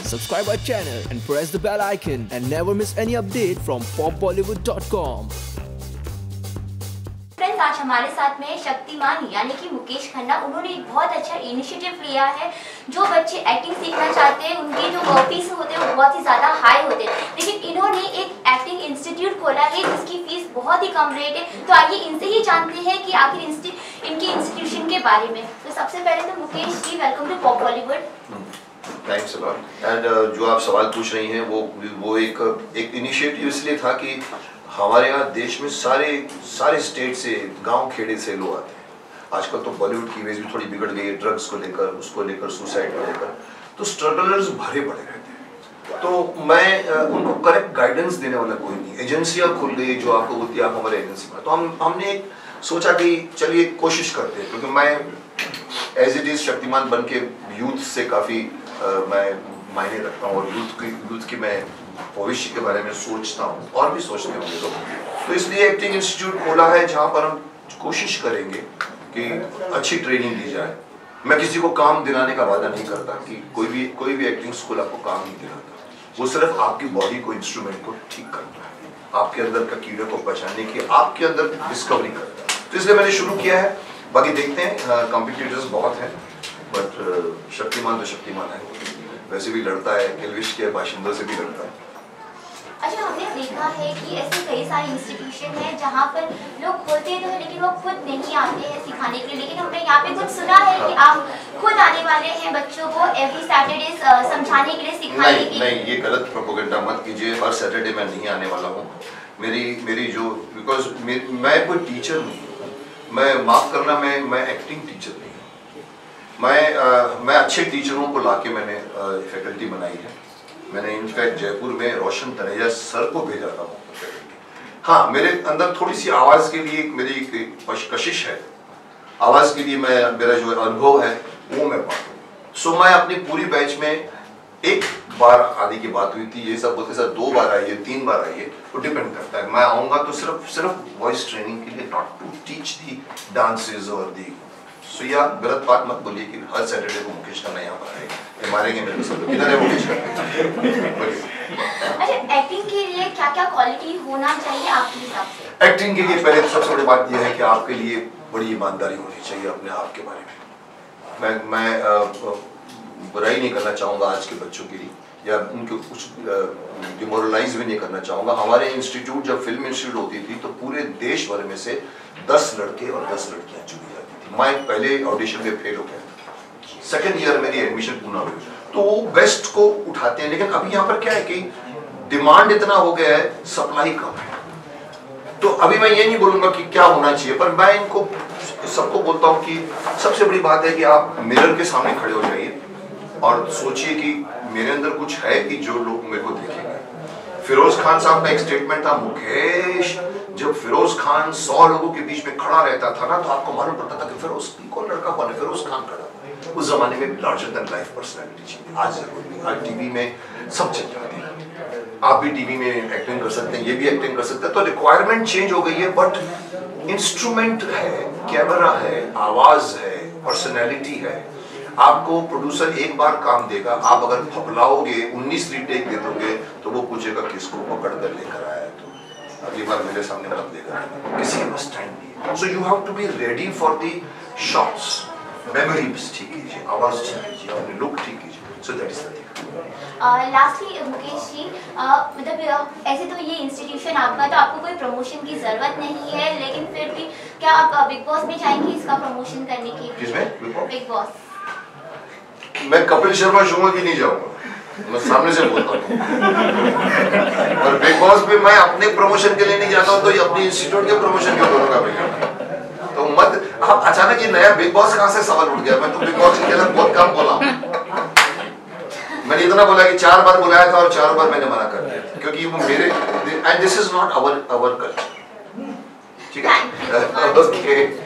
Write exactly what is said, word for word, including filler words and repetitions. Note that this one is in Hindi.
subscribe our channel and press the bell icon and never miss any update from pop bollywood dot com. Friends, आज हमारे साथ में शक्तिमान यानी कि मुकेश खन्ना, उन्होंने एक बहुत अच्छा इनिशिएटिव लिया है। जो बच्चे एक्टिंग सीखना चाहते हैं उनके जो फीस होते हैं वो बहुत ही ज़्यादा हाई होते हैं, लेकिन इन्होंने एक एक्टिंग इंस्टीट्यूट खोला है जिसकी फीस बहुत ही कम रेट है। तो आइए इनसे ही जानते हैं कि आखिर इनके इंस्टीट्यूशन के बारे में। तो सबसे पहले तो Mukesh ji, welcome to pop Bollywood. Thanks a lot. And जो आप सवाल पूछ रही हैं वो वो एक एक इनिशिएटिव इसलिए था कि हमारे यहाँ देश में सारे सारे स्टेट से, गांव खेड़े से लोग आते हैं। आजकल तो बॉलीवुड की इमेज भी थोड़ी बिगड़ गई है, ड्रग्स को लेकर, उसको लेकर, सुसाइड को लेकर, तो स्ट्रगलर्स भरे पड़े रहते हैं। तो मैं उनको करेक्ट गाइडेंस देने वाला कोई नहीं। एजेंसियाँ खुल गई जो आपको बोलती है आप हमारे एजेंसी में, तो हम हमने एक सोचा कि चलिए कोशिश करते हैं, क्योंकि मैं एज इट इज शक्तिमान बन के यूथ से काफ़ी मैं मायने रखता हूँ और यूथ की यूथ की मैं भविष्य के बारे में सोचता हूँ और भी सोचते होंगे लोग। तो इसलिए एक्टिंग इंस्टीट्यूट खोला है जहाँ पर हम कोशिश करेंगे कि अच्छी ट्रेनिंग दी जाए। मैं किसी को काम दिलाने का वादा नहीं करता कि कोई भी कोई भी एक्टिंग स्कूल आपको काम नहीं दिलाता। वो सिर्फ आपकी बॉडी को, इंस्ट्रूमेंट को ठीक करता है, आपके अंदर का कीड़े को पहचानने की आपके अंदर डिस्कवरी करता है। तो इसलिए मैंने शुरू किया है। बाकी देखते हैं, कॉम्पिटिटर्स बहुत हैं, बट शक्तिमान तो शक्तिमान है, वैसे भी लड़ता है, किलविश के बाशिंदों से भी लड़ता है। अच्छा, हमने देखा है कि ऐसे कई सारे इंस्टीट्यूशन हैं जहाँ पर लोग खोलते तो हैं लेकिन वो खुद नहीं आते हैं सिखाने के लिए, लेकिन हमने यहाँ पे कुछ सुना है कि आप खुद आने वाले हैं बच्चों को एवरी सैटरडे समझाने के लिए, सिखाने के लिए। नहीं, ये गलत प्रोपेगेंडा मत कीजिए। हर सैटरडे मैं नहीं आने वाला हूँ। मेरी मेरी जो बिकॉज मैं कोई टीचर नहीं हूँ, मैं माफ करना, मैं मैं एक्टिंग टीचर नहीं हूँ। मैं आ, मैं अच्छे टीचरों को लाके मैंने फैकल्टी बनाई है। मैंने इनफैक्ट जयपुर में रोशन तनेजा सर को भेजा था। हाँ, मेरे अंदर थोड़ी सी आवाज़ के लिए मेरी एक कशिश है। आवाज़ के लिए मैं मेरा जो अनुभव है वो मैं बांटूँ। सो मैं अपनी पूरी बैच में एक बार आने की बात हुई थी, ये सब बोलते सर दो बार आइए, तीन बार आइए, वो डिपेंड करता है। मैं आऊँगा तो सिर्फ सिर्फ वॉइस ट्रेनिंग के लिए, not to teach the dances और दी। सो या गलत बात मत बोलिए कि हर सैटरडे को मुकेश खन्ना यहाँ पर आएगा, मारेंगे मेरे को सब। इधर है मुकेश खन्ना। अच्छा, एक्टिंग के लिए क्या क्या क्वालिटी होना चाहिए आपके हिसाब से? एक्टिंग के लिए पहले तो सबसे बड़ी बात यह है कि आपके लिए बड़ी ईमानदारी होनी चाहिए अपने आप के बारे में। मैं मैं बुराई नहीं करना चाहूँगा आज के बच्चों के लिए, या उनको कुछ डिमोरलाइज भी नहीं करना चाहूँगा। हमारे इंस्टीट्यूट जब फिल्म इंस्टीट्यूट होती थी तो पूरे देश भर में से दस लड़के और दस लड़कियाँ चुनी जाती थी। मैं पहले ऑडिशन में फेल हो गया, सेकेंड ईयर मेरी एडमिशन पूरा हुई, तो वो बेस्ट को उठाते हैं। लेकिन अभी यहाँ पर क्या है कि डिमांड इतना हो गया है, सप्लाई कम है। तो अभी मैं ये नहीं बोलूँगा कि क्या होना चाहिए, पर मैं इनको सबको बोलता हूँ कि सबसे बड़ी बात है कि आप मिरर के सामने खड़े हो जाइए और सोचिए कि मेरे अंदर कुछ है कि जो लोग मेरे को देखेंगे। फिरोज खान साहब का एक स्टेटमेंट था, मुकेश, जब फिरोज खान सौ लोगों के बीच में खड़ा रहता था ना, तो आपको मालूम पड़ता था कि फिरोज कौन लड़का कौन है, फिरोज खान खड़ा। उस जमाने में लार्जर देन लाइफ पर्सनैलिटी चाहिए। आज जरूरी नहीं, आज टीवी में सब चल जाते हैं। आप भी टीवी में एक्टिंग कर सकते हैं, ये भी एक्टिंग कर सकते हैं। तो रिक्वायरमेंट चेंज हो गई है, बट इंस्ट्रूमेंट है, कैमरा है, आवाज है, पर्सनैलिटी है। आपको प्रोड्यूसर एक बार काम देगा, आप अगर फपलाओगे, उन्नीस रीटेक दे दोगे, तो वो पूछेगा किसको पकड़ कर लेकर आया, तो अगली बार मेरे सामने मत देगा, किसी के पास टाइम नहीं है। So you have to be ready for the shots. Memory ठीक कीजिए, आवाज ठीक कीजिए, अपनी लुक ठीक कीजिए। So that is the thing. Lastly Mukesh ji, मतलब ऐसे तो ये इंस्टीट्यूशन आपका, तो आपको कोई प्रमोशन की जरूरत नहीं है, लेकिन फिर भी क्या आप बिग बॉस में जाएंगे इसका प्रमोशन करने के लिए? किसमें? Bigg Boss. मैं कपिल शर्मा शो में भी नहीं जाऊंगा, मैं सामने से बोलता हूँ। और बिग बॉस पे मैं अपने प्रमोशन के लिए नहीं जाता हूँ, तो अपने इंस्टीट्यूट के प्रमोशन क्यों करूँगा भैया? तो मत, आप अचानक ये नया बिग बॉस कहाँ से सवाल उठ गया? मैं तो बिग बॉस के लिए बहुत कम बोला। मैंने इतना बोला कि चार बार बुलाया था और चार बार मैंने मना कर दिया, क्योंकि वो मेरे, and this is not our our culture. ठीक है, ओके।